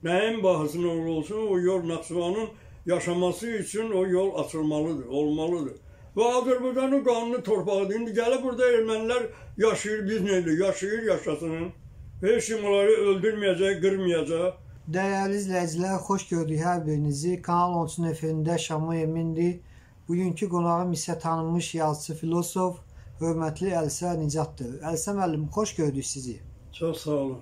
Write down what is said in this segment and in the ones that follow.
Nəyin bahasına olsun, o yol Naxçıvanın yaşaması üçün o yol açılmalıdır, olmalıdır. Və Azərbaycanın qanunu torpağıdır. İndi gəlib burada ermənilər yaşayır, biz nədir? Yaşayır, yaşasın. Heç kim onları öldürməyəcək, qırmayacaq. Dəyərli izləyicilər, xoş gördük hər birinizi. Kanal 13-ün efirində Şamil Emindir. Bugünkü qonağım isə tanınmış yazıcı, filosof, hörmətli Əlisə Nicatdır. Əlisə müəllim, xoş gördük sizi. Çox sağ olun.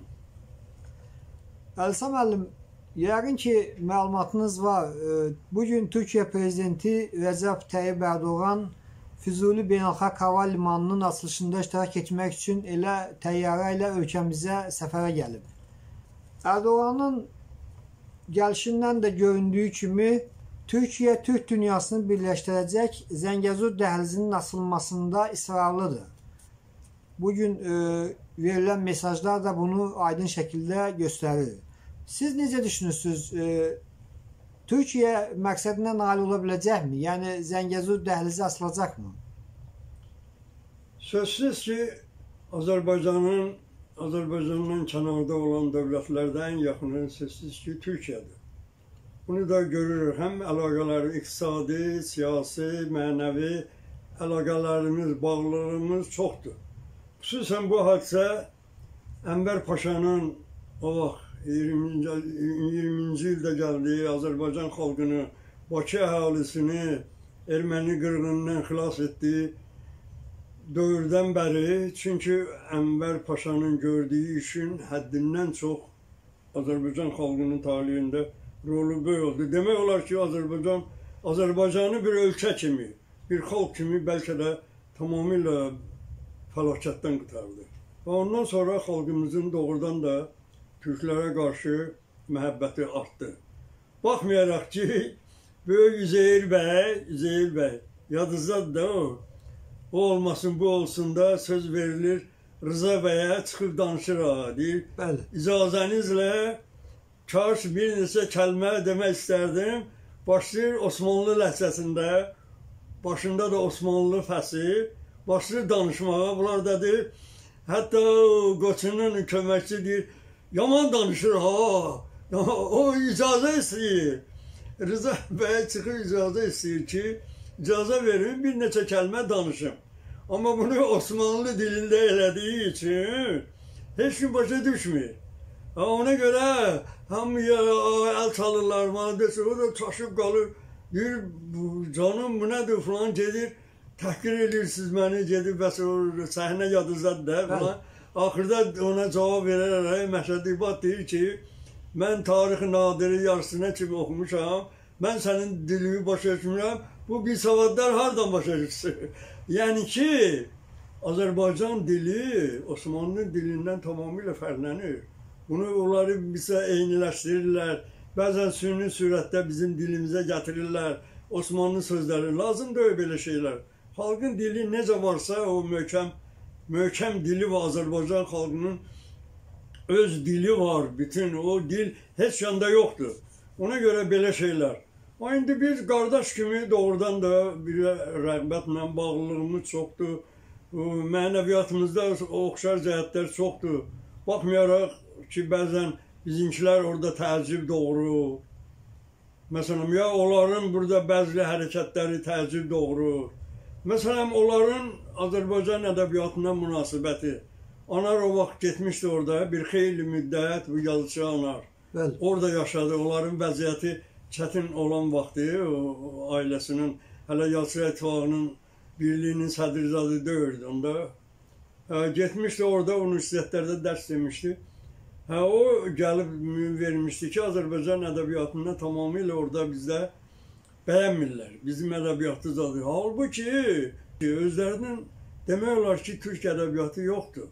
Əlisə müəllim, yəqin ki, məlumatınız var. Bugün Türkiyə Prezidenti Rəcəb Tayyib Ərdoğan Füzuli Beynəlxalq Hava Limanının açılışında iştirak etmək üçün elə təyyarə ilə ölkəmizə səfərə gəlib. Ərdoğanın gəlişindən də göründüyü kimi Türkiyə Türk dünyasını birləşdirəcək Zəngəzur dəhlizinin açılmasında israrlıdır. Bugün verilən mesajlar da bunu aydın şəkildə göstərir. Siz necə düşünürsünüz? Türkiyə məqsədinə nail ola biləcəkmi? Yəni Zəngəzur dəhlizi açılacaqmı? Sözsüz ki, Azərbaycandan kənarda olan dövlətlərdə ən yaxını sözsüz ki, Türkiyədir. Bunu da görürük. Həm əlaqələri iqtisadi, siyasi, mənəvi əlaqələrimiz, bağlılığımız çoxdur. Xüsusən bu hadisə Ənvər Paşanın o vaxt 20-ci ildə gəldiyi Azərbaycan xalqını, Bakı əhalisini erməni qırğınından xilas etdiyi dövrdən bəri, çünki Ənvər Paşanın gördüyü işin həddindən çox Azərbaycan xalqının talihində rolu böyük oldu. Demək olar ki, Azərbaycanı bir ölkə kimi, bir xalq kimi bəlkə də tamamilə fəlakətdən qurtardı. Və ondan sonra xalqımızın doğrudan da Türklərə qarşı məhəbbəti artdı. Baxmayaraq ki, böyük Üzeyir bəy, yadınızdadır da o olmasın, bu olsun da söz verilir, Rıza bəyə çıxıb danışır, deyir, icazənizlə kaş bir neçə kəlmə demək istərdim. Başlayır Osmanlı ləhcəsində, başında da Osmanlı fəsi, başlayır danışmağa. Bunlar da deyir, hətta qoçunun köməkçi deyir, yaman danışır ha, o icazə istəyir. Rıza bəy çıxır icazə istəyir ki, icazə verin, bir neçə kəlmə danışım. Amma bunu Osmanlı dilində elədiyi üçün heç kim başa düşmür. Ona görə hamıya əl çalırlar, madəsi, o da çaşıb qalır. Deyir, canım bu nədir falan, gedir, təhqir edirsiniz məni, gedib bəs o səhnə yadınızdadır da falan. Axırda ona cavab verərək Məşədi İbad deyir ki, mən tarix-i nadiri yarısına kimi oxumuşam, mən sənin dilini başa düşmürəm, bu bir savadlar hardan başa düşsün? Yəni ki, Azərbaycan dili Osmanlı dilindən tamamilə fərqlənir. Bunu onları bizə eyniləşdirirlər, bəzən süni sürətdə bizim dilimizə gətirirlər, Osmanlı sözləri, lazım deyil belə şeylər. Xalqın dili necə varsa, o möhkəm dili var, Azərbaycan xalqının öz dili var, bütün o dil heç yanda yoxdur. Ona görə belə şeylər. Ama indi biz qardaş kimi doğrudan da bir rəğbətlə bağlılığımız çoxdur, mənəviyyatımızda oxşar cəhətlər çoxdur. Baxmayaraq ki, bəzən bizimkilər orada təəccüb doğurur. Məsələn, ya onların burada bəzi hərəkətləri təəccüb doğurur. Məsələn, onların Azərbaycan ədəbiyyatına münasibəti. Anar o vaxt getmişdi orada, bir xeyli müddət bu yazıçı Anar. Orada yaşadı, onların vəziyyəti çətin olan vaxtı, o ailəsinin, hələ Yazıçılar İttifaqının birliyinin sədrizadı deyirdi onda. Getmişdi orada, universitetlərdə dərs demişdi. O gəlib vermişdi ki, Azərbaycan ədəbiyyatında tamamilə orada bizdə bəyənmirlər. Bizim ədəbiyyatımızdadır. Halbuki özlərinin demək olar ki, Türk ədəbiyyatı yoxdur.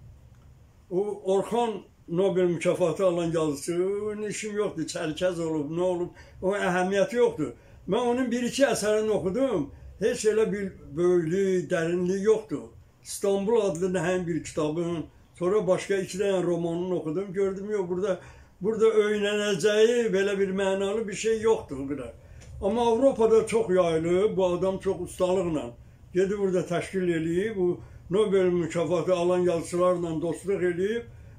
O Orxan Nobel mükafatı alan yazıcı, onun işim yoxdur, Çərkəz olub, nə olub, o əhəmiyyəti yoxdur. Mən onun bir-iki əsərini oxudum, heç elə bir böyüklük, dərinlik yoxdur. İstanbul adlı nəhəng bir kitabın, sonra başqa 2 dənə romanını oxudum, gördüm, yox, burada öyrənəcəyi belə bir mənalı bir şey yoxdur. Amma Avropada çox yayılıb, bu adam çox ustalıqla gedib burada təşkil edib, bu Nobel mükafatı alan yazıçılarla dostluq edib,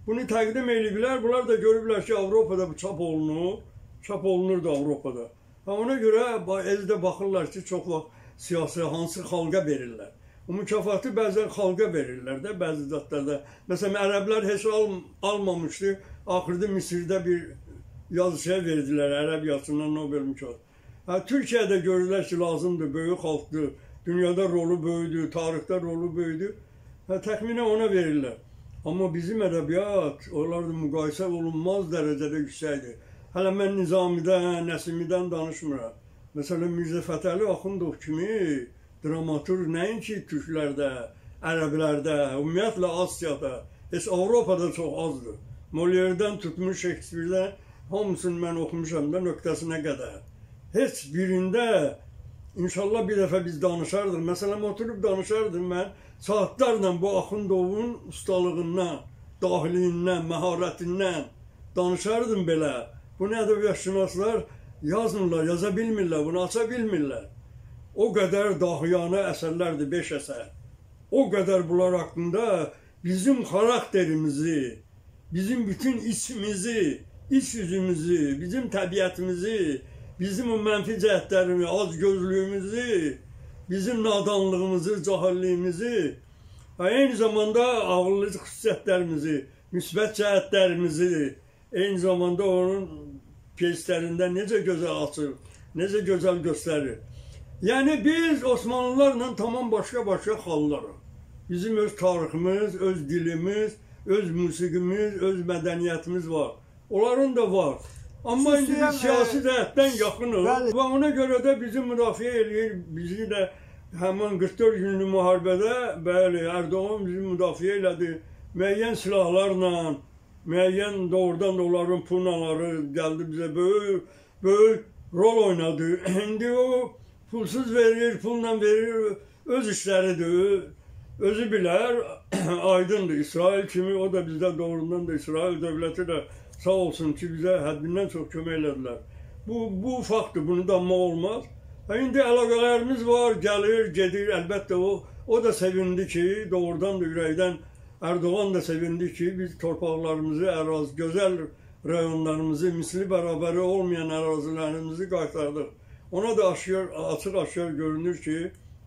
Bunu təqdim ediblər. Bunlar da görüblər ki, Avropada bu çap olunur. Çap olunur da Avropada. Ona görə eldə baxırlar ki, çox vaxt siyasi hansı xalqa verirlər. O mükafatı bəzən xalqa verirlər də, bəzi zətlərdə. Məsələn, ərəblər heç almamışdı. Axırda Misirdə bir yazışa verdilər, ərəb yazısından Nobel mükafatı. Türkiyədə görürlər ki, lazımdır, böyük xalqdır. Dünyada rolu böyüdür, tarixdə rolu böyüdür. Təxminən ona verirlər. Amma bizim ədəbiyyat, onlar da müqayisə olunmaz dərəcədə yüksəkdir. Hələ mən Nizamidən, Nəsimidən danışmıram. Məsələn, Mirzə Fətəli Axundov kimi dramaturq nəinki türklərdə, ərəblərdə, ümumiyyətlə Asiyada, heç Avropada çox azdır. Molière'dən tutmuş Shakespeare'dən hamısını mən oxumuşam da nöqtəsinə qədər. Heç birində inşallah bir dəfə biz danışardıq. Məsələn, oturub danışardım mən saatlarla bu Axundovun ustalığından, dahiliyindən, məharətindən danışardım belə. Bunu ədəbiyyatşünaslar yazmırlar, yaza bilmirlər, bunu aça bilmirlər. O qədər dahiyanə əsərlərdir, 5 əsər. O qədər bunlar haqqında bizim xarakterimizi, bizim bütün içimizi, iç yüzümüzü, bizim təbiətimizi, bizim o mənfi cəhətlərimizi, azgözlüyümüzü, bizim nadanlığımızı, cahilliyimizi, eyni zamanda ağıllı xüsusiyyətlərimizi, müsbət cəhətlərimizi, eyni zamanda onun pyeslərində necə gözəl açır, necə gözəl göstərir. Yəni biz Osmanlılarla tamam başqa-başqa xallarıq. Bizim öz tariximiz, öz dilimiz, öz musiqimiz, öz mədəniyyətimiz var. Onların da var. Amma indi biz siyasi cəhətdən yaxınıq və ona görə də bizi müdafiə edir, bizi də həmin 44 günlük müharibədə, bəli, Erdoğan bizi müdafiə elədi. Müəyyən silahlarla, müəyyən doğrudan da onların punaları gəldi bizə böyük rol oynadı. İndi o pulsuz verir, pulla verir, öz işləridir, özü bilər, aydındır. İsrail kimi, o da bizdə doğrudan da İsrail dövləti də sağ olsun ki, bizə həddindən çox kömək elədilər. Bu faktdır, bunu danmaq olmaz. İndi əlaqələrimiz var, gəlir, gedir, əlbəttə o da sevindi ki, doğrudan da ürəkdən Erdoğan da sevindi ki, biz torpaqlarımızı, gözəl rayonlarımızı, misli bərabəri olmayan ərazilərimizi qaytardıq. Ona da açıq-aşkar görünür ki,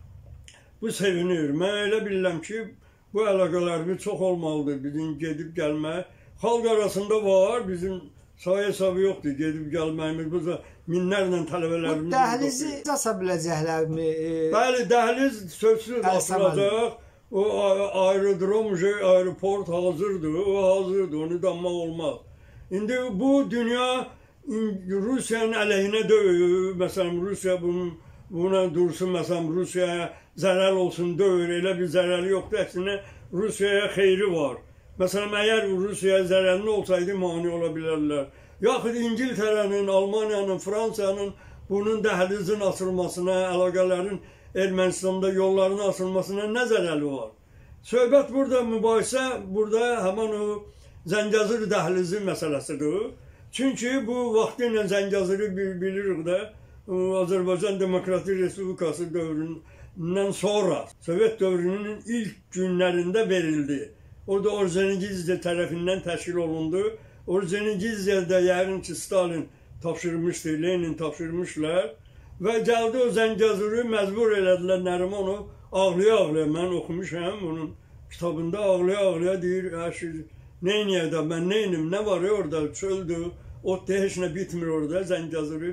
bu sevinir. Mən elə bilirəm ki, bu əlaqələrimiz çox olmalıdır, bizim gedib gəlmək. Xalq arasında var, bizim sayı hesabı yoxdur, gedib gəlməyimiz. Bu minlərlə tələbələrimiz. Bu dəhlizi asa biləcəklərmi? Bəli, dəhliz sözsüz açılacaq. O aerodrom, aeroport hazırdır, o hazırdır, onu danmaq olmaz. İndi bu dünya Rusiyanın əleyhinə döyür, məsələn, Rusiya buna dursun, məsələn, Rusiyaya zərər olsun, döyür, elə bir zərəri yoxdur, əksinə Rusiyaya xeyri var. Məsələn, əgər Rusiyaya zərərli olsaydı, mani ola bilərlər. Yaxud İngiltərənin, Almaniyanın, Fransanın bunun dəhlizin açılmasına, əlaqələrin Ermənistanda yolların açılmasına nə zərəli var? Söhbət burada, mübahisə burada həmən o Zəngəzur dəhlizi məsələsidir. Çünki bu vaxtı ilə Zəngəzuru bilirik də, Azərbaycan Demokratik Respublikası dövründən sonra, Sovet dövrünün ilk günlərində verildi. O da Ordzhonikidze tərəfindən təşkil olundu. Ordzhonikidze'də yəqin ki, Stalin tapşırmışdı, Lenin tapşırmışlar. Və gəldi o Zəngəzuru məcbur elədilər Nərimanov. Ağlaya-ağlaya, mən oxumuşam bunun kitabında, ağlaya-ağlaya deyir, neyniyək də, mən neynim, nə var ya orada, çöldür, ot da heç nə bitmir orada, Zəngəzuru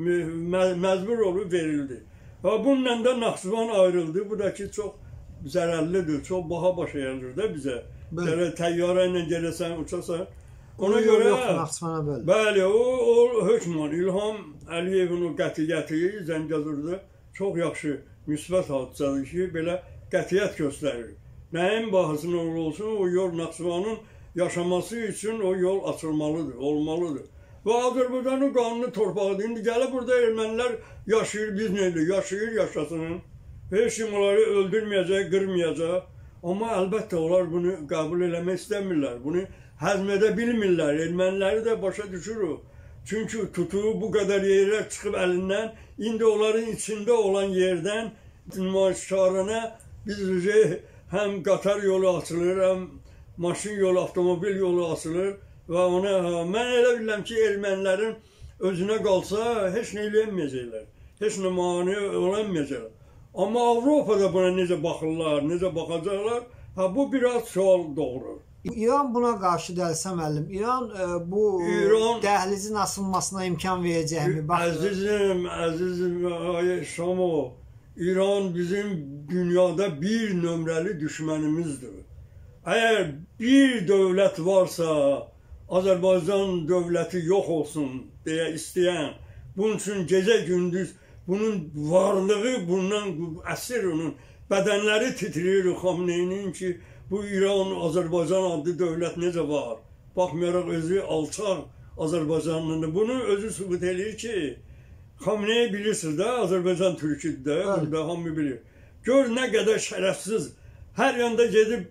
məcbur olub verildi. Və bununla da Naxçıvan ayrıldı, bu da ki, çox zərərlidir, çox baha başa gəlir də bizə. Təyyarə ilə gələsən, uçasan. Ona görə, bəli, o hökman, İlham Əliyevin o qətiyyəti Zəngəzurda çox yaxşı, müsbət hadisədir ki, belə qətiyyət göstərir. Nəyin bahasına olsun, o yol Naxçıvanın yaşaması üçün o yol açılmalıdır, olmalıdır. Və Azərbaycanın qanunu torpağıdır. İndi gəlib burada ermənilər yaşayır, biz neydi, yaşayır, yaşasın. Heç kim onları öldürməyəcək, qırmayacaq. Amma əlbəttə onlar bunu qəbul eləmək istəmirlər, bunu həzm edə bilmirlər. Erməniləri də başa düşürük. Çünki tutuğu bu qədər yerə çıxıb əlindən, indi onların içində olan yerdən nümayişkarına biz həm qatar yolu açılır, həm maşın yolu, avtomobil yolu açılır və ona mən elə bilirəm ki, ermənilərin özünə qalsa heç nə eləyənməyəcəklər. Heç nə mane olamayacaq. Amma Avropada buna necə baxırlar, necə baxacaqlar, bu biraz sual doğurur. İran buna qarşı Əlisə müəllim, İran bu dəhlizin açılmasına imkan verəcəkmi? Əzizim, Şamo, İran bizim dünyada bir nömrəli düşmənimizdir. Əgər bir dövlət varsa, Azərbaycan dövləti yox olsun deyə istəyən, bunun üçün gecə-gündüz bunun varlığı bundan əsir onun bədənləri titriyir Xamneyinin ki, bu İran, Azərbaycan adlı dövlət necə var? Baxmayaraq özü alçaq Azərbaycanlıdır. Bunu özü sübut edir ki, Xamneyi bilirsiniz də, Azərbaycan türküdür də, burada hamı bilir. Gör nə qədər şərəfsiz, hər yanda gedib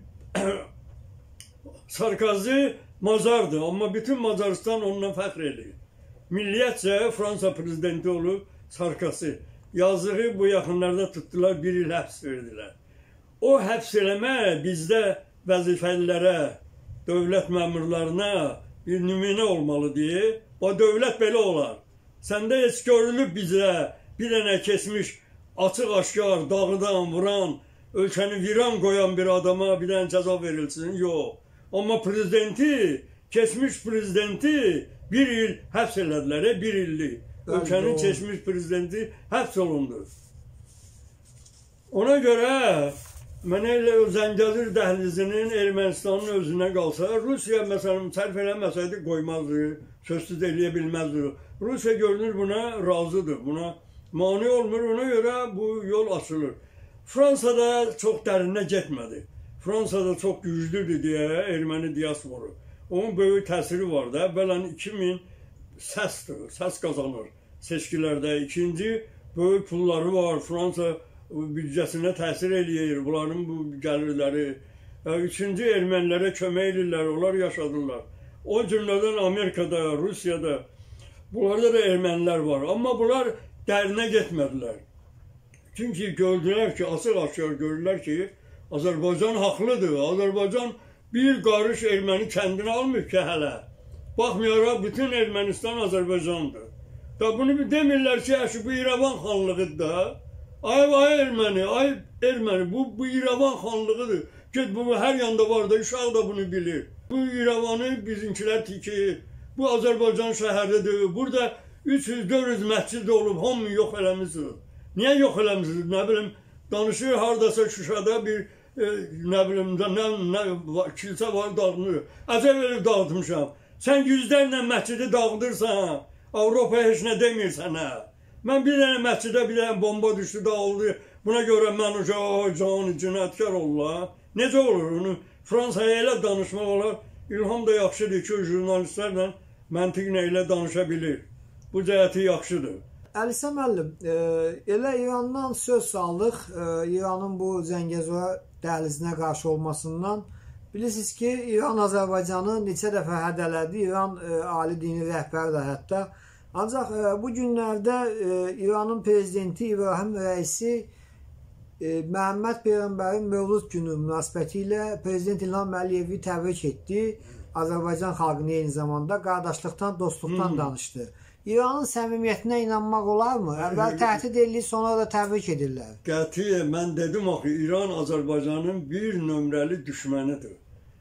Sarkozy Mazardır, amma bütün Macaristan onunla fəxr edir. Milliyyətcə Fransa prezidenti olub Sarkozy. Yazığı bu yaxınlarda tutdular, bir il həbs verdilər. O həbs eləmə bizdə vəzifəlilərə, dövlət məmurlarına bir nümunə olmalı deyə. O dövlət belə olar. Səndə heç görülüb bizə bir dənə keçmiş, açıq-aşkar, dağıdan, vuran, ölkəni viran qoyan bir adama bir dənə cəza verilsin. Yox. Amma prezidenti, keçmiş prezidenti bir il həbs elədilər, bir illik. Ölkənin keçmiş prezidenti həbs olundu. Ona görə mənə elə Zəngəzur dəhlizinin Ermənistanın özünə qalsa, Rusiya məsələn sərf eləməsəydi qoymazdı, sözsüz eləyə bilməzdi. Rusiya görünür buna razıdır, buna mane olmur, ona görə bu yol açılır. Fransada çox dərinə getmədi. Fransada çox güclüdür deyə erməni diasporu. Onun böyük təsiri var da, əvvələn 2000 səsdir, səs qazanır seçkilərdə. İkinci, böyük pulları var, Fransa büdcəsinə təsir eləyir, bunların bu gəlirləri. Üçüncü, ermənilərə kömək edirlər, onlar yaşadırlar. O cümlədən Amerikada, Rusiyada, bunlarda da ermənilər var. Amma bunlar dərinə getmədilər. Çünki gördülər ki, açıq-aşkar görürlər ki, Azərbaycan haqlıdır. Azərbaycan bir qarış erməni kəndini almır ki, hələ. Baxmayaraq, bütün Ermənistan Azərbaycandır. Da bunu demirlər ki, bu İrəvan xanlığıdır da. Ay erməni, bu İrəvan xanlığıdır. Get, bu hər yanda var da, uşaq da bunu bilir. Bu İrəvanı bizimkilər tikir. Bu Azərbaycan şəhəridir. Burada 300-400 məscid olub, hamı yox eləmişsiniz. Niyə yox eləmişsiniz? Nə bilim, danışır haradasa Şuşada bir, nə bilim, kilsə var, dağılır. Əcəb verib dağıtmışam. Sən yüzlərlə məscidi dağıdırsan, Avropaya heç nə demir sənə. Mən bir dənə məscidə bir dənə bomba düşdü, dağıldı. Buna görə mən canı cinayətkar olurlar. Necə olur? Onu Fransaya elə danışmaq olar. İlham da yaxşıdır ki, o jurnalistlərlə məntiqlə elə danışa bilir. Bu cəhəti yaxşıdır. Əlisə müəllim, elə İrandan söz saldıq, İranın bu Zəngəzura dəhlizinə qarşı olmasından. Bilirsiniz ki, İran Azərbaycanı neçə dəfə hədələdi, İran ali dini rəhbəri də hətta. Ancaq bu günlərdə İranın prezidenti İbrahim Rəisi Məhəmməd Peyğəmbərin Mövlud günü münasibəti ilə Prezident İlham Əliyevi təbrik etdi. Azərbaycan xalqını eyni zamanda qardaşlıqdan, dostluqdan danışdı. İranın səmimiyyətinə inanmaq olarmı? Əvvəl təhdid edilir, sonra da təbrik edirlər. Qətiyyən, mən dedim axı, İran Azərbaycanın bir nömrəli düşmənidir.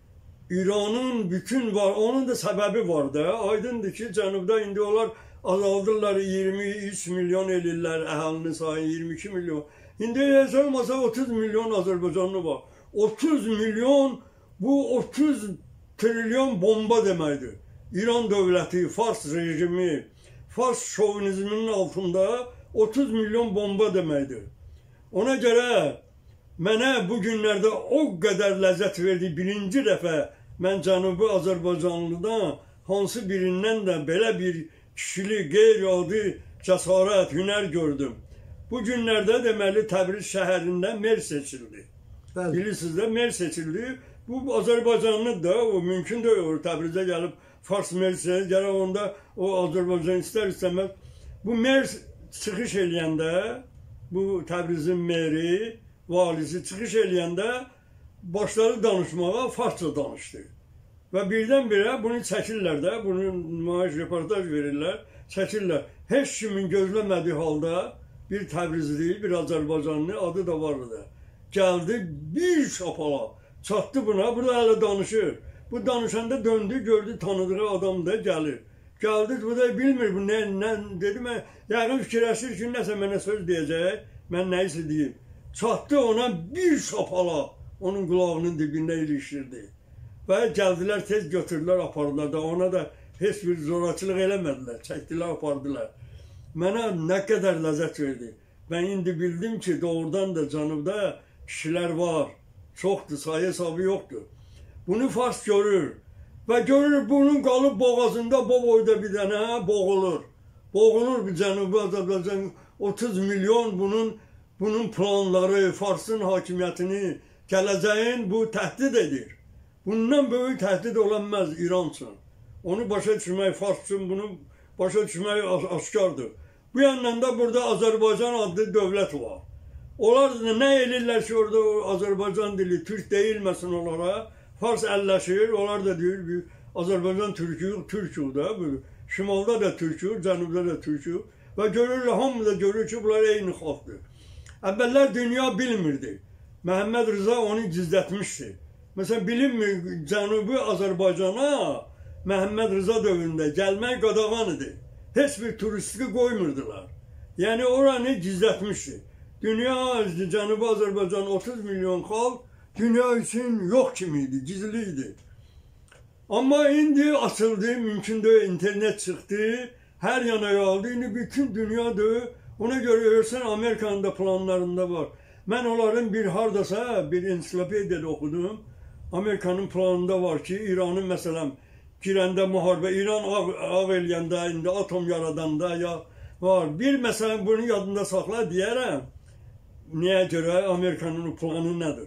İranın bütün var, onun da səbəbi var da. Aydındır ki, cənubda indi onlar azaldırlar, 23 milyon elirlər, əhalinin sayı 22 milyon. İndi heç olmasa 30 milyon Azərbaycanlı var. 30 milyon, bu 30 trilyon bomba deməkdir. İran dövləti, Fars rejimi, Fars şovinizminin altında 30 milyon bomba deməkdir. Ona görə mənə bu günlərdə o qədər ləzzət verdi. Birinci dəfə mən Cənubi Azərbaycanlıdan hansı birindən də belə bir kişilik, qeyri-adi cəsarət, hünər gördüm. Bu günlərdə deməli Təbriz şəhərində mer seçildi. Bilirsiniz də, mer seçildi. Bu Azərbaycanlı da, o mümkün deyil. Təbrizə gəlib Fars mer seçildi. Gələk onda o Azərbaycan istər-istəməz. Bu mer çıxış eləyəndə, bu Təbrizin meri, valisi çıxış eləyəndə başladı danışmağa, farsça danışdı. Və birdən-birə bunu çəkirlər də, bunu nümayiş, reportaj verirlər, çəkirlər. Heç kimin gözləmədiyi halda bir Təbrizli, bir Azərbaycanlı adı da vardı da. Gəldi bir şapala, çatdı buna, burada hələ danışır. Bu danışanda döndü, gördü tanıdığı adam da gəlir. Gəldi, bu da bilmir, bu nə dedi, mən yəqin fikirləşir ki, nəsə mənə söz deyəcək, mən nəyisə deyim. Çatdı ona bir şapala, onun qulağının dibində ilişdirdi. Və gəldilər, tez götürdülər, apardılar da, ona da heç bir zorakılıq eləmədilər, çəkdilər, apardılar. Mənə nə qədər ləzzət verdi. Mən indi bildim ki, doğrudan da Cənubda kişilər var, çoxdur, sayı hesabı yoxdur. Bunu fars görür və görür bunun qalıb boğazında bu boyda bir dənə boğulur. Boğulur bir Cənubi Azərbaycan 30 milyon bunun planları, Farsın hakimiyyətini, gələcəyin bu təhdid edir. Bundan böyük təhdid olanmaz İran üçün. Onu başa düşmək, Fars üçün bunu başa düşmək aşkardır. Bu yandan da burada Azərbaycan adlı dövlət var. Onlar nə elirlər ki, orada Azərbaycan dili, Türk deyilməsin onlara. Fars əlləşir, onlar da deyir, Azərbaycan Türk'ü da. Şimalda da Türk'ü, Cənubda da Türk'ü. Və görürlər, hamı da görür ki, bunlar eyni xalqdır. Əvvəllər dünya bilmirdi. Məhəmməd Rıza onu gizlətmişdi. Məsələn, bilinmir, Cənubi Azərbaycana Məhəmməd Rıza dövründə gəlmək qadağan idi. Heç bir turisti qoymurdular. Yəni, oranı gizlətmişdi. Dünya, Cənubi Azərbaycan 30 milyon xalq dünya üçün yox kimi idi, gizli idi. Amma indi açıldı, mümkündür, internet çıxdı, hər yana yayıldı, indi bütün dünyadır. Ona görə görürsən, Amerikanın da planlarında var. Mən onların bir hardasa, bir ensiklopediyada oxudum. Amerikanın planında var ki, İranın məsələn girəndə müharibə, İran ağ eləyəndə, indi atom yaradanda ya var. Bir məsələn bunu yadında saxla deyərəm. Niyə görə Amerikanın planı nədir?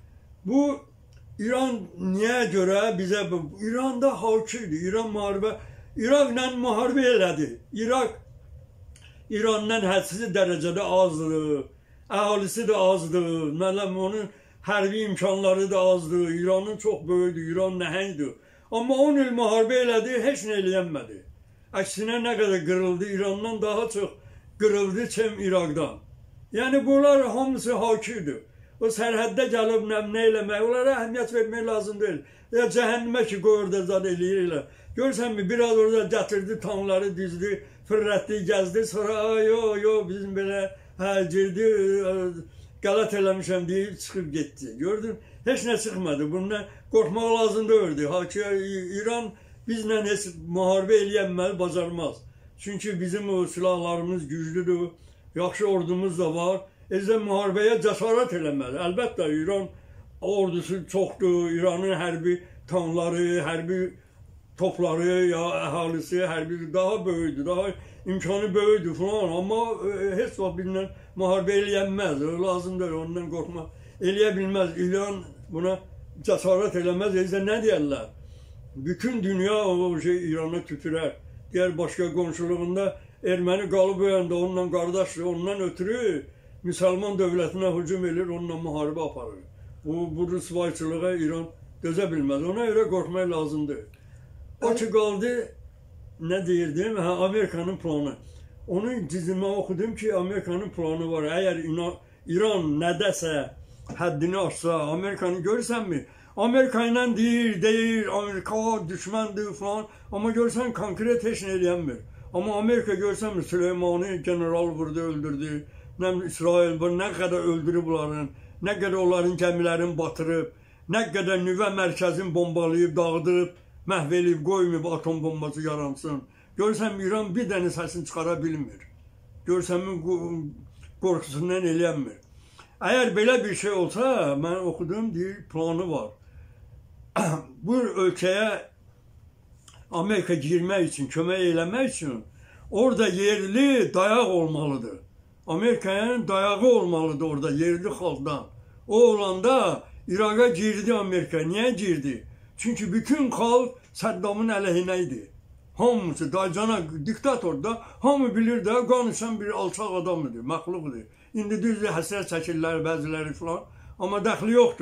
Bu İran niyə görə bizə, İranda hakimdir, İran müharibə, İraqla müharibə elədi. İrandan hədsiz dərəcədə azdır, əhalisi də azdır, onun hərbi imkanları da azdır, İranın çox böyüdür, İran nəhəngdir. Amma 10 il müharibə elədi, heç nə eləyənmədi. Əksinə nə qədər qırıldı, İrandan daha çox qırıldı çəm İraqdan. Yəni bunlar hamısı hakimdir. O sərhəddə gəlib nə eləmək, onlara əhəmiyyət vermək lazım deyil. Ya cəhənnəmə ki, qoy orada zad eləyirlər. Görsənmi, biraz orada gətirdi, tanları düzdü, fırrətdi, gəzdi, sonra yo, bizim belə girdi, qələt eləmişəm deyib, çıxıb getdi. Gördün, heç nə çıxmadı. Bundan qorxmaq lazım deyildi. İran bizlə heç müharibə eləyənməz, bacarmaz. Çünki bizim o silahlarımız güclüdür, yaxşı ordumuz da var. Ezə müharibəyə cəsarət eləməli. Əlbəttə, İran ordusu çoxdur, İranın hərbi tanları, hərbi topları, ya əhalisi, hərbi daha böyüdür, daha imkanı böyüdür falan. Amma heç vaxt bizlə müharibə eləyənməz, lazımdır, ondan qorxmaq. Eləyə bilməz, İran buna cəsarət eləməz, ezə nə deyərlər? Bütün dünya o şey İrana tütürər. Digər başqa qonşuluğunda erməni qalıb oyanda, onunla qardaşdır, ondan ötürü müsəlman dövlətinə hücum edir, onunla müharibə aparır. Bu rüsvayçılığa İran dözə bilməz. Ona görə qorxmaq lazımdır. O ki qaldı, nə deyirdim? Amerikanın planı. Onun dizimə oxudum ki, Amerikanın planı var. Əgər İran nədəsə həddini aşsa, Amerikanı görürsənmi? Amerika ilə deyir, Amerika düşməndir falan. Amma görsən, konkret heç nə eləyənmir. Amma Amerika görsənmi, Süleymanı general vurdu, öldürdü. İsrail nə qədər öldürüb onların, nə qədər onların gəmilərini batırıb, nə qədər nüvə mərkəzini bombalayıb, dağıdıb, məhv eləyib, qoymayıb atom bombası yaransın. Görsən, İran bir dənə səsini çıxara bilmir. Görsən, qorxusundan eləyənmir. Əgər belə bir şey olsa, mən oxudum, deyir, planı var. Bu ölkəyə Amerika girmək üçün, kömək eləmək üçün orada yerli dayaq olmalıdır. Amerika'nın dayağı olmalıdır orada yerli xalqdan. O olanda İraqa girdi Amerika. Niyə girdi? Çünki bütün xalq Səddamın əleyhinə idi. Hamısı, daycana diktatorda, hamı bilir də, qanışan bir alçaq adamdır, məxluqdur. İndi düzdür, həsrət çəkirlər bəziləri falan, amma dəxli yoxdur.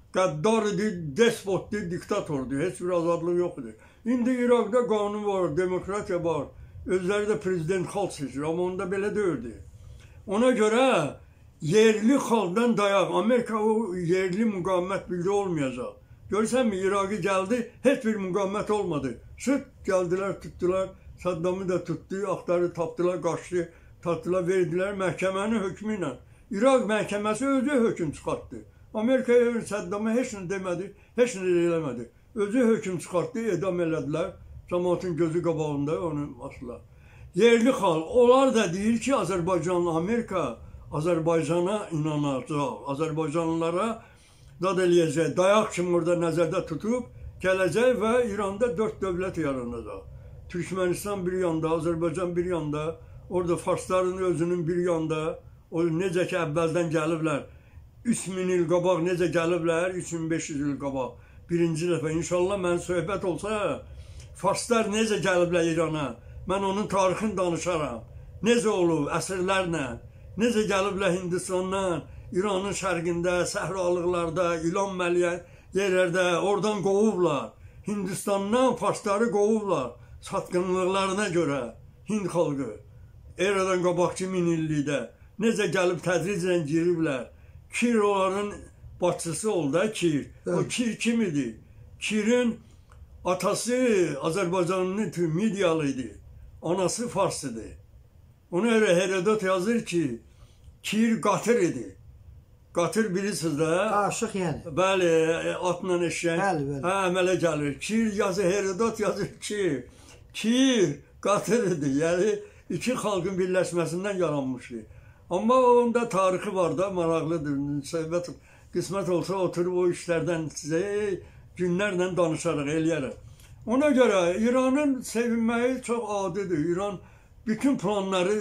qəddar idi, despotdu, diktatordu. Heç bir azadlıq yox idi. İndi İraqda qanun var, demokratiya var. Özləri də prezident xalq seçir, amma onda belə deyildi. Ona görə yerli xalqdan dayaq. Amerika o yerli müqavimət birliği olmayacaq. Görsənmi, İraqı gəldi, heç bir müqavimət olmadı. Sırt gəldilər, tutdular, Saddamı da tutdu, axtarı tapdılar, qaçdı, tatdılar, verdilər məhkəmənin hökmü ilə. İraq məhkəməsi özü hökm çıxartdı. Amerikaya Saddam'a heç nə demədi, heç nə eləmədi. Özü hökm çıxartdı, edam elədilər. Cəmaatın gözü qabağında onu asla. Yerli xalq, onlar da deyir ki, Azərbaycanlı Amerika Azərbaycana inanacaq. Azərbaycanlılara dad eləyəcək. Dayaq kimi burada nəzərdə tutub gələcək və İranda 4 dövlət yaranacaq. Türkmenistan bir yanda, Azərbaycan bir yanda, orada Farsların özünün bir yanda, o necə ki əvvəldən gəliblər. 3000 il qabaq necə gəliblər, 3500 il qabaq. Birinci dəfə inşallah mən söhbət olsa, Farslar necə gəliblər İrana, mən onun tarixini danışaram. Necə olub, əsrlərlə, necə gəliblər Hindistandan, İranın şərqində, səhralıqlarda, İlan məliyyə yerlərdə, oradan qovublar. Hindistandan Farsları qovublar, satqınlıqlarına görə Hind xalqı. Eradan qabaqçı 1000 illikdə necə gəlib tədriclə giriblər. Kir onların başçısı oldu da Kir. O Kir kim idi? Kirin atası Azərbaycanlı Midyalı idi. Anası Fars idi. Ona görə Herodot yazır ki, Kir qatır idi. Qatır bilirsiniz də? Aşıq yəni. Bəli, atla eşək. Bəli. Əmələ gəlir. Kir yazır, Herodot yazır ki, Kir qatır idi. Yəni iki xalqın birləşməsindən yaranmışdı. Amma onda tarixi var da, maraqlıdır. Söhbət qismət olsa oturub o işlərdən sizə günlərlə danışarıq, eləyərək. Ona görə İranın sevinməyi çox adidir. İran bütün planları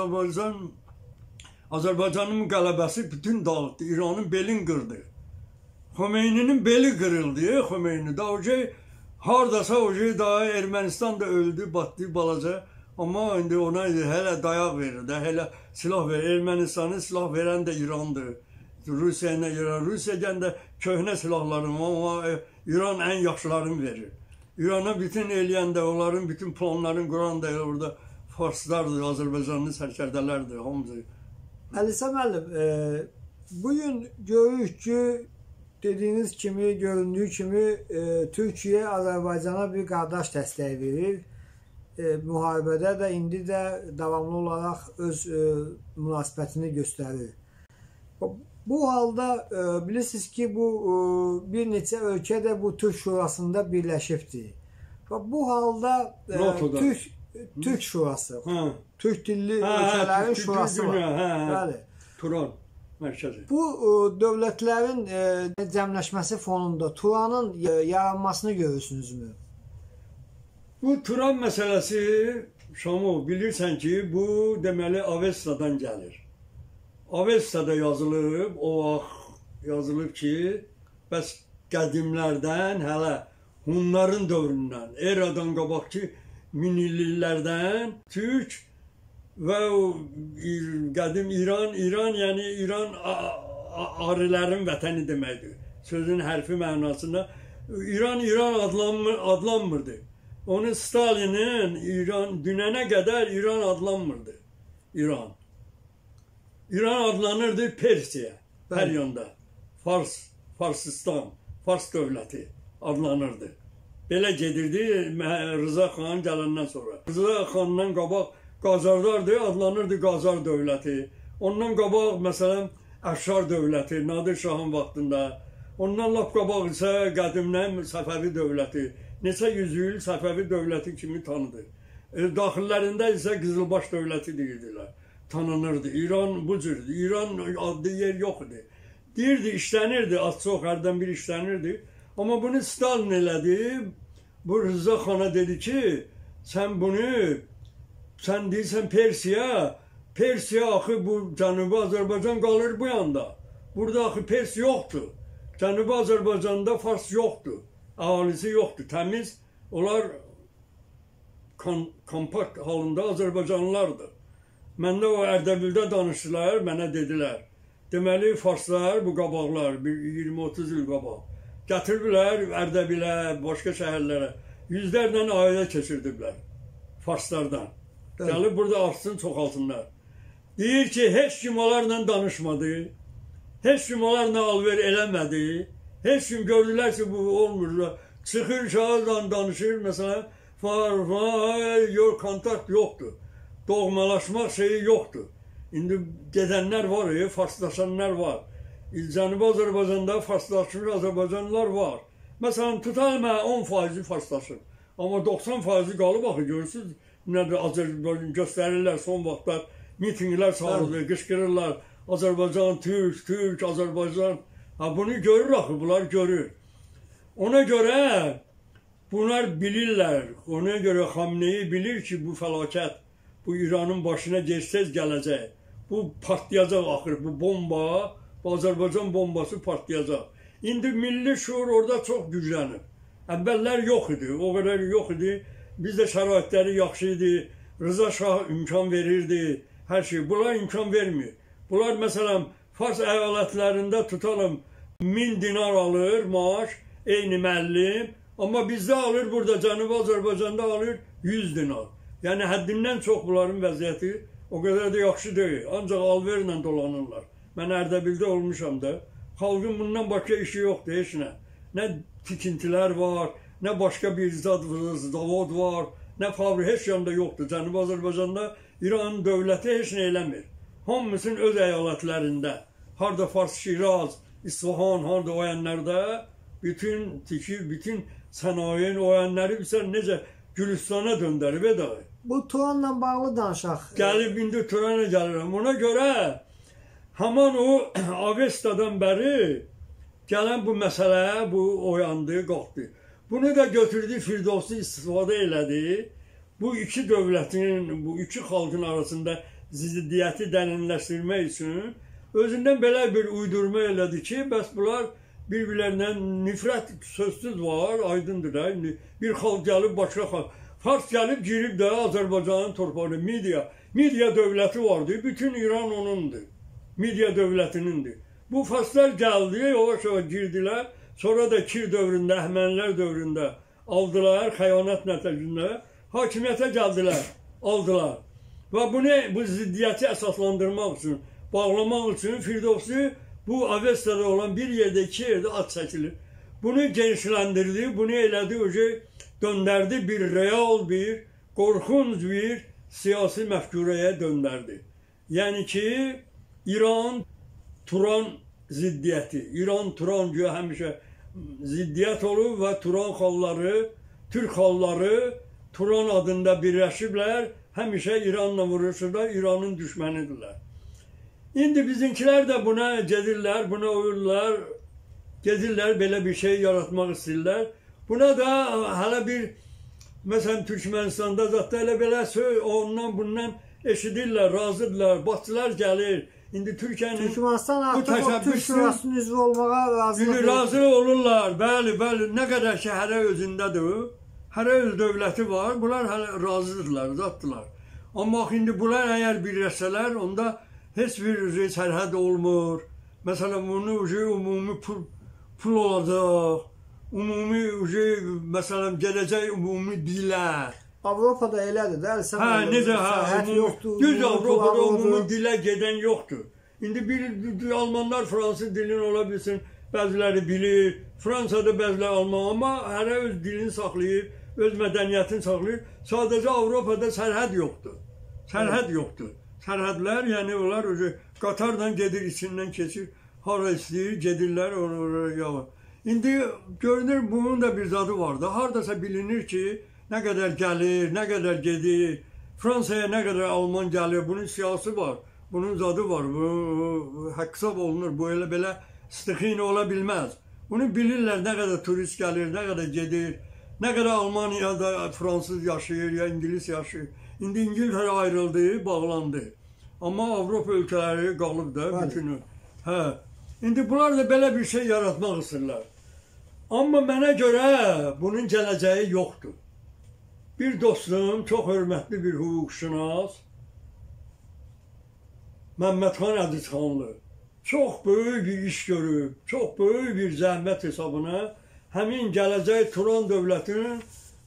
Azərbaycanın qələbəsi bütün dağıtdı. İranın belin qırdı. Xomeyninin beli qırıldı. Xomeyni da o şey hardasa o şey daha Ermənistan da öldü, batdı balaca. Amma indi ona hələ dayaq verir də, hələ silah verir. Ermənistanın silah verən də İrandır. Rusiya ilə İran. Rusiyadan da köhnə silahlarını, amma İran ən yaxşılarını verir. İrana bütün eləyən də, onların bütün planlarını quran da orada Farslardır, Azərbaycanlı sərkərdələrdir, hamısı. Əlisə müəllim, bugün görürük ki, dediyiniz kimi, göründüyü kimi Türkiyə Azərbaycana bir qardaş dəstəyi verir. Müharibədə də indi də davamlı olaraq öz münasibətini göstərir. Bu halda bilirsiniz ki, bu bir neçə ölkə də bu Türk Şurasında birləşibdir. Bu halda Türk Şurası, Türk dilli ölkələrin şurası var. Bəli. Turan mərkəzi. Bu dövlətlərin cəmləşməsi fonunda Turanın yaranmasını görürsünüzmü? Bu Turan məsələsi, Şamov, bilirsən ki, bu deməli Avestadan gəlir. Avestada yazılıb, o vaxt yazılıb ki, bəs qədimlərdən, hələ Hunların dövründən, eradan qabaqki 1000 illiklərdən Türk və qədim İran, yəni İran arıların vətəni deməkdir. Sözün hərfi mənasında İran adlanmırdı. Onu Stalinin İran dünənə qədər İran adlanmırdı. İran adlanırdı Persiya, hər yanda. Farsistan, Fars dövləti adlanırdı. Belə gedirdi Rıza xan gələndən sonra. Rıza xandan qabaq Qacarlardı, adlanırdı Qacar dövləti. Ondan qabaq məsələn Əfşar dövləti, Nadir Şahın vaxtında. Ondan lap qabaq isə qədimdən Səfəvi dövləti. Neçə yüzül Səfəvi dövləti kimi tanıdı. Daxillərində isə Qızılbaş dövləti deyirdilər. Tanınırdı. İran bu cürdür. İran adlı yer yox idi. Deyirdi, işlənirdi, az çox hərdən bir işlənirdi. Amma bunu Stalin elədi. Bu Rıza xana dedi ki, sən deyirsən Persiya axı bu Cənubi Azərbaycan qalır bu yanda. Burada axı Pers yoxdur. Cənubi Azərbaycanda Fars yoxdur. Əhalisi yoxdur, təmiz. Onlar kompakt halında Azərbaycanlılardır. Məndə o Ərdəbildə danışdılar, mənə dedilər. deməli farslar bu qabaqlar 20-30 il qabaq gətirdilər Ərdəbilə, başqa şəhərlərə yüzlərlə ailə keçirdiblər farslardan. Gəlib burada artsın, çoxalsınlar. Deyir ki, heç kim onlarla danışmadı, heç kim onlarla alver eləmədi, heç kim gördülər ki, bu olmur. Çıxır şahızla danışır, məsələn, kontakt yoxdur, doğmalaşmaq şeyi yoxdur. İndi gedənlər var, farslaşanlar var. Cənubi Azərbaycanda farslaşmış Azərbaycanlılar var. Məsələn, tutalım 10% farslaşır. Amma 90% qalıb axı, görürsünüz, nədir Azərbaycan göstərirlər son vaxtlar, mitinglər çağırırlar, qışqırırlar. Azərbaycan, Türk, Azərbaycan. Bunu görür axı, bunlar görür. Ona görə bunlar bilirlər, ona görə Xamneyi bilir ki, bu fəlakət, bu İranın başına gec-tez gələcək. Bu partlayacaq axır, bu bomba, bu Azərbaycan bombası partlayacaq. İndi milli şuur orada çox güclənir. Əvvəllər yox idi, o qədər yox idi. Bizdə şəraitləri yaxşı idi, Rıza Şah imkan verirdi, hər şey. Bunlar imkan vermir. Bunlar məsələn, Fars əyalətlərində tutalım 1000 dinar alır maaş, eyni müəllim. Amma bizdə alır, burada Cənubi Azərbaycanda alır 100 dinar. Yəni həddindən çox bunların vəziyyəti o qədər də yaxşı deyil. Ancaq alverlə dolanırlar. Mən Ərdəbildə olmuşam da. Xalqın bundan başqa işi yoxdur, heç nə. Nə tikintilər var, nə başqa bir zavod var, nə fabrik, heç yanda yoxdur. Cənubi Azərbaycanda İranın dövləti heç nə eləmir. Hamısının öz əyalətlərində, harada Fars, Şiraz, İsfahan, harada o yanlarda bütün tikir, bütün sənayenin o yanları bilsən necə Gülüstana döndərib edəyi. Bu Turanla bağlı danışaq. Gəlib indi Turana gəlirəm. Ona görə haman o Avestadan bəri gələn bu məsələ, bu oyandı, qalxdı. Bunu da götürdü, Firdovsi istifadə elədi. Bu iki dövlətin, bu iki xalqın arasında ziddiyyəti dərinləşdirmək üçün özündən belə bir uydurma elədi ki, bəs bunlar bir-birlərindən nifrət sözsüz var, aydındır da. Bir xalq gəlib, başqa xalq. Fars gəlib, girib də Azərbaycanın torpağına, Midiya dövləti vardı, bütün İran onundur. Midiya dövlətinindir. Bu Farslar gəldi, yavaş-yavaş girdilər, sonra da Kir dövründə, Əhəmənilər dövründə aldılar, xəyanət nəticəsində hakimiyyətə gəldilər, aldılar. Və bu ziddiyyəti əsaslandırmaq üçün, bağlamaq üçün Firdovsi bu Avestada olan bir yerdə, iki yerdə at çəkilir. Bunu genişləndirdi, bunu elədi, döndərdi bir real, bir qorxunc bir siyasi məfkurəyə döndərdi. Yəni ki, İran-Turan ziddiyyəti, İran-Turan güya həmişə ziddiyyət olub və Turan xalqları, Türk xalqları Turan adında birləşiblər, həmişə İranla vuruşurlar, İranın düşmənidirlər. İndi bizimkilər də buna gedirlər, buna uyurlar, gedirlər, belə bir şey yaratmaq istəyirlər. Buna da hələ bir, məsələn, Türkmənistanda zaten elə belə ondan bundan eşidirlər, razıdırlar, Batılar gəlir. İndi Türkiyənin Türkmənistan artıq o Türk Şurasının üzvü olmağa razıdır. Razı olurlar, bəli, nə qədər ki, hərə özündədir, hərə öz dövləti var, bunlar hələ razıdırlar, zatdırlar. Amma indi bunlar əgər birləşsələr, onda heç bir sərhəd olmur. Məsələn, bunu ümumi pul olacaq, ümumi, məsələn, gələcək ümumi dilə. Avropada elədir də, necə, düz Avropada ümumi dilə gedən yoxdur. İndi bir Almanlar Fransız dilini ola bilsin, bəziləri bilir, Fransada bəziləri Alman, amma hərə öz dilini saxlayır, öz mədəniyyətini saxlayır. Sadəcə Avropada sərhəd yoxdur. Sərhəd yoxdur. Sərhədlər, yəni onlar qatarla gedir, içindən keçir, hara istəyir, gedirlər, oraya. İndi görünür, bunun da bir zadı var da, haradasa bilinir ki, nə qədər gəlir, nə qədər gedir, Fransaya nə qədər Alman gəlir, bunun siyasi var, bunun zadı var, bu haqq-hesab olunur, bu elə belə sıxıqı ola bilməz. Bunu bilirlər, nə qədər turist gəlir, nə qədər gedir, nə qədər Almaniyada Fransız yaşayır, ya İngilis yaşayır. İndi İngiltərə ayrıldı, bağlandı. Amma Avropa ölkələri qalıb da bütünü. İndi bunlar da belə bir şey yaratmaq istəyirlər. Amma mənə görə bunun gələcəyi yoxdur. Bir dostum, çox hörmətli bir hüquqşünas, Məmmədxan Əzizxanlı, çox böyük bir iş görüb, çox böyük bir zəhmət hesabına həmin gələcək Turan dövlətinin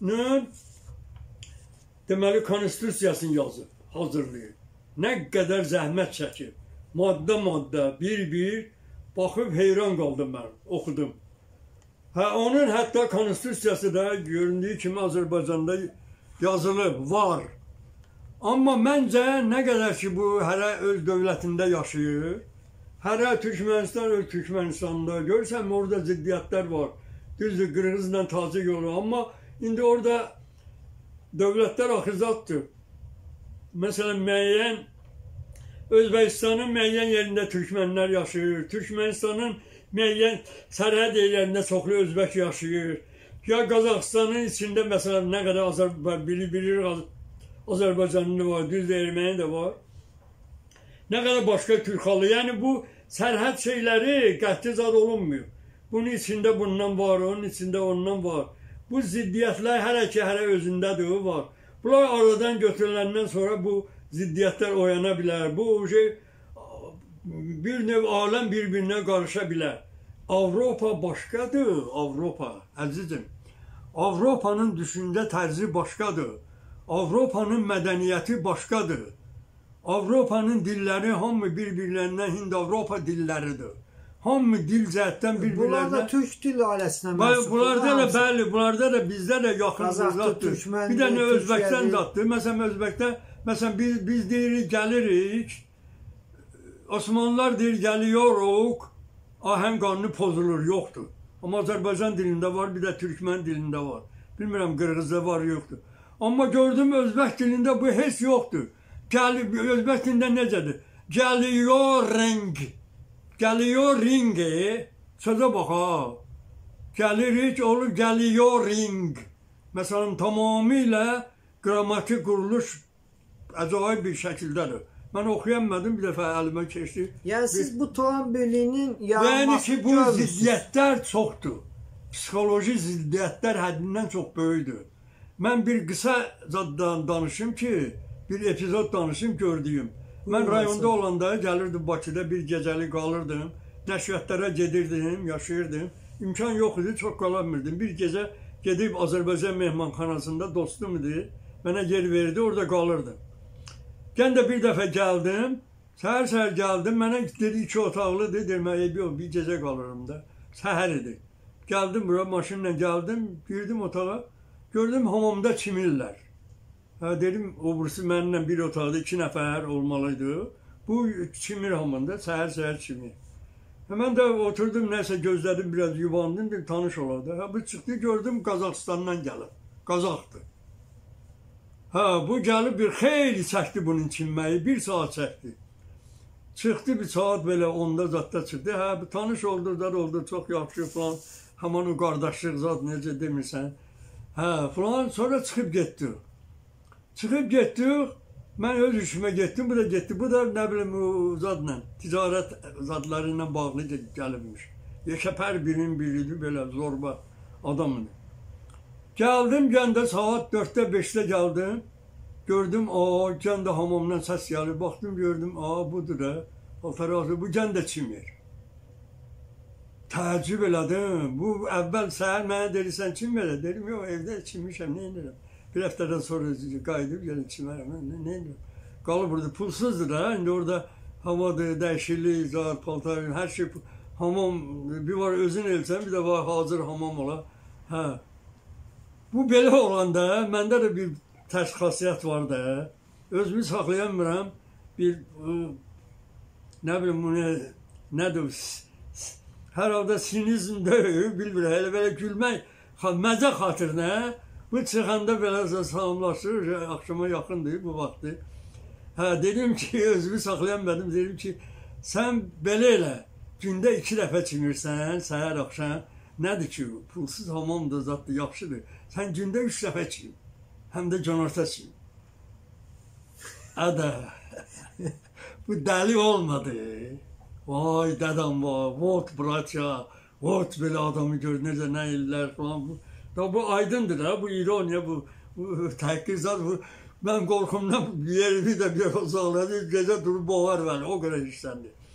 deməli konstitusiyasını yazıb, hazırlayıb. Nə qədər zəhmət çəkib, maddə bir baxıb heyran qaldım mən, oxudum. Onun hətta konstitusiyası da göründüyü kimi Azərbaycanda yazılıb, var. Amma məncə nə qədər ki bu hərə öz dövlətində yaşayır, hərə Türkmənistan öz Türkmənistanda, görürsən orada ziddiyyətlər var. Düzdür, Qırğızla Tacik yolu, amma indi orada dövlətlər axızatdır. Məsələn, müəyyən Özbəkistanın müəyyən yerində türkmənlər yaşayır, Türkmənistanın müəyyən sərhəd yerlərində çoxlu özbək yaşayır. Ya Qazaxıstanın içində məsələn nə qədər bilir Azərbaycanlı var, düz erməni də var. Nə qədər başqa türkhalı. Yəni bu sərhəd şeyləri qəti zad olunmuyor. Bunun içində bundan var, onun içində ondan var. Bu ziddiyyətlər hələ ki, hələ özündədir, o var. Bunlar aradan götürüləndən sonra bu ziddiyyətlər oyana bilər. Bu bir növ aləm bir-birinə qarışa bilər. Avropa başqadır, Avropa, əzizim. Avropanın düşüncə tərzi başqadır. Avropanın mədəniyyəti başqadır. Avropanın dilləri hamı bir-birlərindən Hind-Avropa dilləridir. Hamı dil cəhətdən bir-birlərindən... Bunlar da Türk dil ailəsinə mənsubdur. Bunlarda da, bəli, bunlarda da bizdə də yaxın zatdır. Bir dənə Özbəkdən zatdır. Məsələn, Özbəkdə, məsələn, biz deyirik, gəlirik, Osmanlılar deyir, gəliyoruz, ahəng qanunu pozulur, yoxdur. Amma Azərbaycan dilində var, bir də Türkmən dilində var. Bilmirəm, Qırğızda var, yoxdur. Amma gördüm, Özbək dilində bu heç yoxdur. Özbək dilində necədir? Gəliyoreng. Gəliyoring. Sözə bax, ha. Gəlirik, olur gəliyoring. Məsələn, tamamilə qrammatik quruluş əcaib bir şəkildədir. Mən oxuyanmadım, bir dəfə əlimə keçdi. Yəni siz bu Turan birliyinin yaranmasını yəni ki, bu ziddiyyətlər çoxdur. Psixoloji ziddiyyətlər həddindən çox böyükdür. Mən bir qısa zaddan danışım ki, bir epizod danışım gördüyüm. Mən rayonda olanda gəlirdim Bakıda, bir gecəli qalırdım. Nəşriyyatlara gedirdim, yaşayırdım. İmkan yox idi, çox qalamırdım. Bir gecə gedib Azərbaycan mehmanxanasında dostum idi. Mənə yer verdi, orada qalırdım. Gən də bir dəfə gəldim, səhər gəldim, mənə dedi 2 otaqlıdır, dedim, bir gecə qalırım da, səhər idi. Gəldim bura, maşınla gəldim, girdim otağa, gördüm hamamda çimirlər. Dedim, o burası mənimlə bir otaqda 2 nəfər olmalıydı. Bu çimir hamamda, səhər çimir. Mən də oturdum, nəsə gözlədim, biraz yuvandım, bir tanış oladı. Bu çıxdı, gördüm Qazaxıstandan gəlib, Qazaxdır. Bu gəlib bir xeyli çəkdi bunun çinməyi, 1 saat çəkdi. Çıxdı bir saat belə 10-da zadda çıxdı. Tanış oldu, çox yaxşı falan. Haman o qardaşlıq zad necə demirsən. Falan, sonra çıxıb getdi. Çıxıb getdik, mən öz işimə getdim, bu da getdi. Bu da nə bilim o zadla, ticarət zadları ilə bağlı gəlibmiş. Yekəpər birinin biridir, belə zorba adamın. Gəldim, gəndə saat 4-də 5-də gəldim. Gördüm, gəndə hamamdan səs gəlir. Baxdım, gördüm, budur da. Paltarı bu gəndə çimir. Təəccüb elədim. Bu əvvəl səhər mənə deyirsən çimmələ. Dedim, yox, evdə çimmişəm, nə edirəm? Bir həftədən sonra qayıdıb gəlib çimərəm, nə edirəm? Qalıb burada, pulsuzdur da. İndi orada havadır, dəyişiklik, paltar, hər şey. Hamam, bir var özün elsən, bir də var hazır hamam ola. Bu belə olanda, məndə də bir tərs xasiyyət var da, özümü saxlayamıram, bir, nə bilim, nədir, hər halda sinizm deyil, bilmirəm, elə belə gülmək, məzə xatirinə, bu çıxanda belə salamlaşır, axşama yaxındır bu vaxtı. Dedim ki, özümü saxlayamadım, dedim ki, sən belə elə, gündə 2 dəfə çimirsən, səhər axşam, nədir ki, pulsuz hamamdır, zatdır, yaxşıdır. Sən gündə 3 dəfə çim, həm də günorta çim. Bu dəli olmadı. Vay dədəm var, vot bratya, vot belə adamı gör, necə nə illər falan. Bu aydındır ha, bu ironiya, bu təhqiqat, mən qorxumdan yerimi də bir uzaqladı, gecə durub boğar bəni, o qədər işləndi.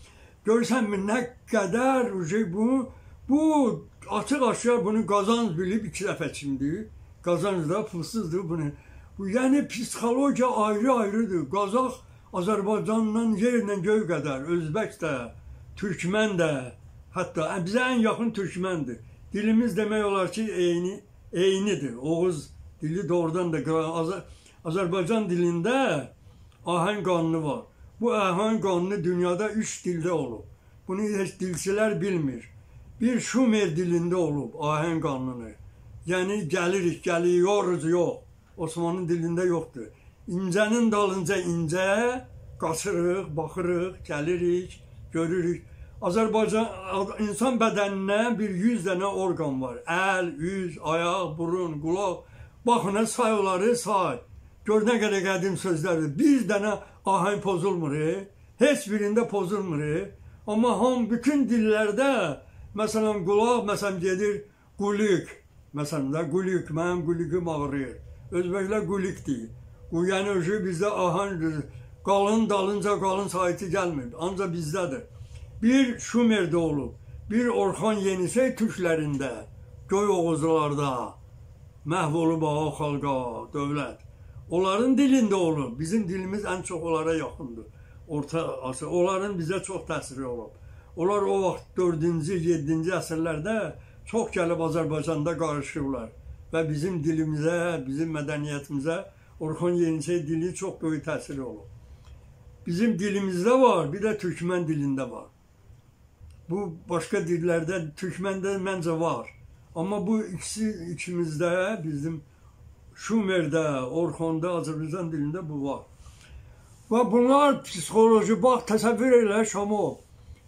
Görsənmi nə qədər bu açıq-aşkar bunu qazanc bilib 2 dəfə çimdi. Qazanc da pulsuzdur bunu. Bu yəni psixologiya ayrı-ayrıdır. Qazax Azərbaycandan yerlə göy qədər, Özbək də, Türkmən də, hətta bizə ən yaxın Türkməndir. Dilimiz demək olar ki, eynidir. Oğuz dili doğrudan da Azərbaycan dilində ahəng qanunu var. Bu ahəng qanunu dünyada 3 dildə olub. Bunu heç dilçilər bilmir. Bir Şumer dilində olub ahəng qanunu. Yəni gəlirik, gəliyoruz, yox. Osmanlı dilində yoxdur. İncənin dalınca incə, qaçırıq, baxırıq, gəlirik, görürük. Azərbaycan insan bədənindən bir 100 dənə orqan var. Əl, üz, ayaq, burun, qulaq. Baxın, sayıları say. Gör nə qədər qədim sözlərdir. Bir dənə ahəng pozulmur. Heç birində pozulmur. Amma bütün dillərdə, məsələn, qulaq, məsələn, gedir qulük. Məsələn, qulük, mənim qulüküm ağrıyır. Özbəklər qulük deyir. Yəni, bizdə ahəngdir. Qalın dalınca qalın sayıtı gəlmir. Ancaq bizdədir. Bir Şumerdə olub, bir Orxan Yenisey türklərində, göy oğuzlarda məhv olub o xalqa, dövlət. Onların dilində olub. Bizim dilimiz ən çox onlara yaxındır. Orta Asiya. Onların bizə çox təsiri olub. Onlar o vaxt 4-cü, 7-ci əsrlərdə çox gəlib Azərbaycanda qarışırlar. Və bizim dilimizə, bizim mədəniyyətimizə Orxan Yenisey dili çox böyük təsiri olub. Bizim dilimizdə var, bir də Türkmən dilində var. Bu başqa dillərdə, Türkməndə məncə var. Amma bu ikimizdə, bizim Şumerdə, Orxanda, Azərbaycan dilində bu var. Və bunlar psixoloji, bax, təsəvvür elə Şamov.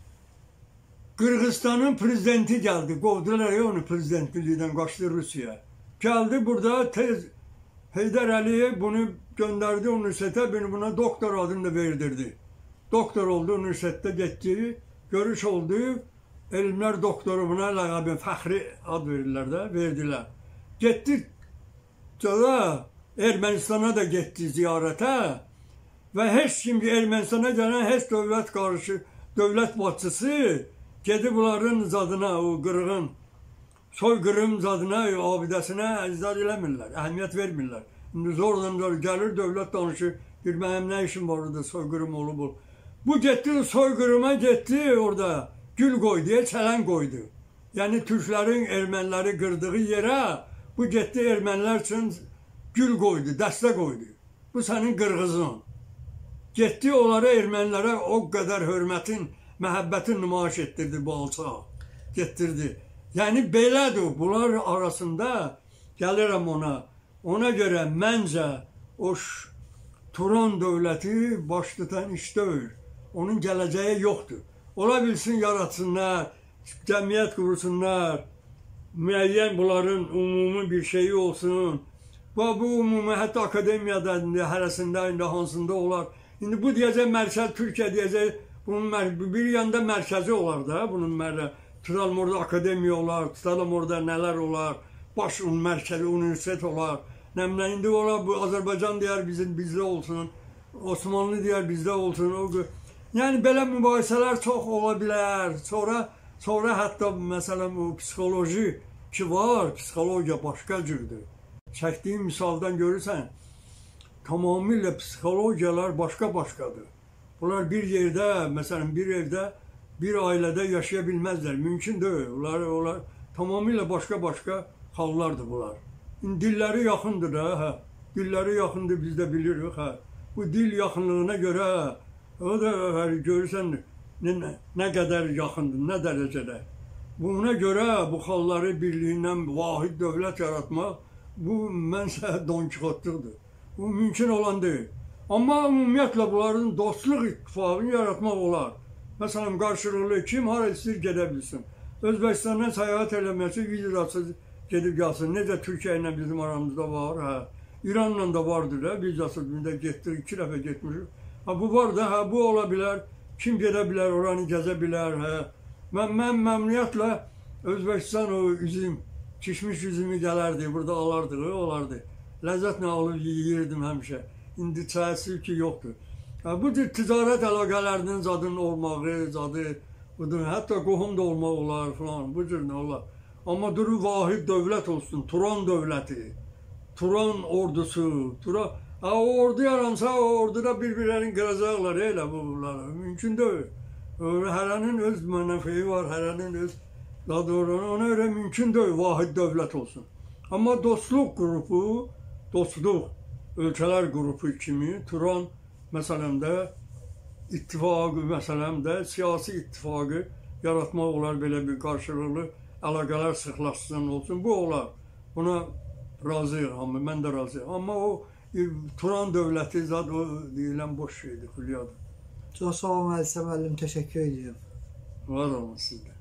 Qırğızstanın prezidenti gəldi, qovdular onu prezidentlikdən, qaçdı Rusiyaya. Gəldi burada tez Heydər Əliyev bunu göndərdi universitetə, buna doktor adını da verdirdi. Doktor oldu, universitetdə getdi, görüş oldu, elmlər doktoru buna ləqəbi, fəxri ad verirlər də, verdilər. Getdi, Ermənistana da getdi ziyarətə və heç kim Ermənistana gələn heç dövlət başçısı gedib bunların zadına, o qırğın, soyqırım zadına, abidəsinə əzizad eləmirlər, əhəmiyyət vermirlər. İndi zorla gəlir, dövlət danışır, bir mənim nə işim var orada, soyqırım olub. Bu getdi, soyqırıma getdi orada, gül qoydu, çələn qoydu. Yəni, türklərin erməniləri qırdığı yerə, bu getdi ermənilər üçün gül qoydu, dəstə qoydu. Bu sənin qırğızın. Getdi, onlara, ermənilərə o qədər hörmətin, məhəbbətin nümayiş etdirdi bu alçaq. Getdirdi. Yəni, belədir, bunlar arasında gəlirəm ona. Ona görə məncə o Turan dövləti baş tutan iş deyil. Onun gələcəyi yoxdur. Ola bilsin, yaratsınlar, cəmiyyət qurursunlar, müəyyən bunların ümumi bir şeyi olsun. Bu ümumi hətta akademiyada, hərəsində, hansında olar. İndi bu deyəcək, mərkəz, Türkiyə deyəcək, bunun bir yanda mərkəzi olar da, bunun tutalım orada akademiya olar, tutalım orada nələr olar, baş mərkəzi, universitet olar. Nəmlə, indi olar, bu Azərbaycan deyər bizdə olsun, Osmanlı deyər bizdə olsun. Yəni, belə mübahisələr çox ola bilər. Sonra hətta, məsələn, o psixoloji ki var, psixologiya başqa cürdür. Çəkdiyim misaldan görürsən, tamamilə psixologiyalar başqa-başqadır. Bunlar bir yerdə, məsələn, bir evdə, bir ailədə yaşaya bilməzlər. Mümkün deyil. Onlar tamamilə başqa-başqa hallardır bunlar. Dilləri yaxındır da, dilləri yaxındır, biz də bilirik. Bu dil yaxınlığına görə, o da görürsən nə qədər yaxındır, nə dərəcədə. Buna görə bu xalları birliyindən vahid dövlət yaratmaq, bu mənsə Don Kixotluqdur. Bu mümkün olan deyil. Amma ümumiyyətlə bunların dostluq ittifaqını yaratmaq olar. Məsələn, qarşılıqlı kim hara istəyir gedə bilsin. Özbəkistandan səyahət eləməsi vizasız gedib gəlsin. Necə Türkiyə ilə bizim aramızda var, İranla da vardır, vizasız getdik, 2 dəfə getmişik. Bu var da, bu ola bilər, kim gedə bilər, oranı gəzə bilər. Mən məmnuniyyətlə Özbəkistan o üzüm, kişmiş üzümü gələrdi, burada olardı. Ləzzətlə alıb yiyirdim həmişə. İndi təəssüf ki, yoxdur. Bu ticarət əlaqələrinin zadının olmağı, zadı Budur, hətta qohum da olmaq olar falan, bu cür nə olar. Amma durur vahid dövlət olsun, Turan dövləti, Turan ordusu, o ordu yaransa, o orduda bir-birlərini qıracaqlar, elə bunları, mümkün deyil. Hərənin öz mənəfeyi var, hərənin öz, daha doğru, ona görə mümkün deyil vahid dövlət olsun. Amma dostluq qrupu, dostluq ölkələr qrupu kimi Turan məsələn də ittifaqı, məsələn də siyasi ittifaqı yaratmaq olar, belə bir qarşılıqlı əlaqələr sıxlaşsın olsun, bu olar. Buna razıyıq hamı, mən də razıyım. Amma o Turan dövləti zat o deyilən boş şeydir, xülyadır. Çox sağ olun Əlisə müəllim, təşəkkür edirəm. Var olun sizdə.